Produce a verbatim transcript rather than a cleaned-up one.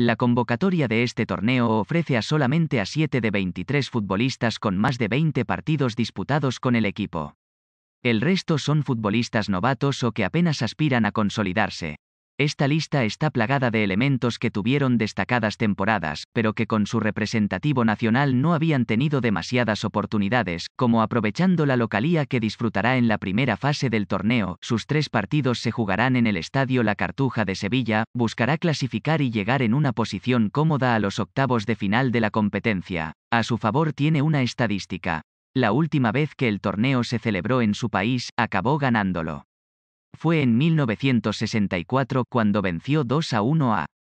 La convocatoria de este torneo ofrece a solamente a siete de veintitrés futbolistas con más de veinte partidos disputados con el equipo. El resto son futbolistas novatos o que apenas aspiran a consolidarse. Esta lista está plagada de elementos que tuvieron destacadas temporadas, pero que con su representativo nacional no habían tenido demasiadas oportunidades, como aprovechando la localía que disfrutará en la primera fase del torneo. Sus tres partidos se jugarán en el Estadio La Cartuja de Sevilla, buscará clasificar y llegar en una posición cómoda a los octavos de final de la competencia. A su favor tiene una estadística. La última vez que el torneo se celebró en su país, acabó ganándolo. Fue en mil novecientos sesenta y cuatro cuando venció dos a uno a